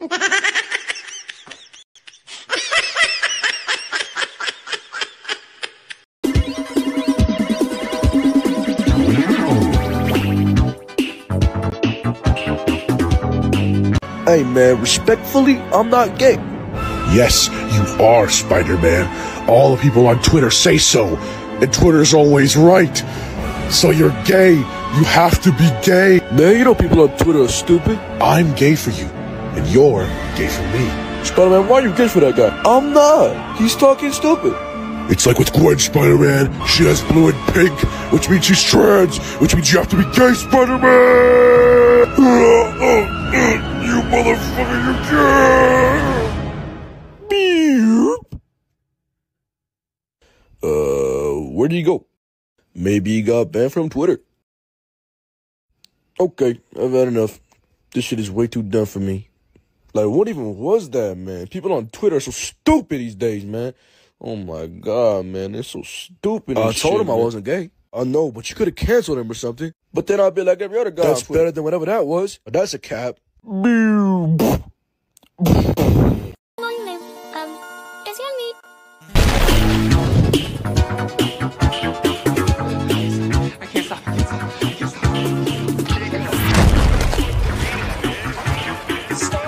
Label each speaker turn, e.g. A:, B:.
A: Hey man, respectfully, I'm not gay.
B: Yes, you are, Spider-Man. All the people on Twitter say so, and Twitter's always right. So you're gay. You have to be gay.
A: Man, you know people on Twitter are stupid.
B: I'm gay for you, and you're gay for me.
A: Spider-Man, why are you gay for that guy? I'm not. He's talking stupid.
B: It's like with Gwen, Spider-Man. She has blue and pink, which means she's trans, which means you have to be gay, Spider-Man! You motherfucker, you gay!
A: Where did he go? Maybe he got banned from Twitter. Okay, I've had enough. This shit is way too dumb for me. Like, what even was that, man? People on Twitter are so stupid these days, man. Oh my god, man, they're so stupid. I told him I wasn't gay. I know, but you could have canceled him or something. But then I'd be like every other guy. That's better than whatever that was. But that's a cap.
C: Stop.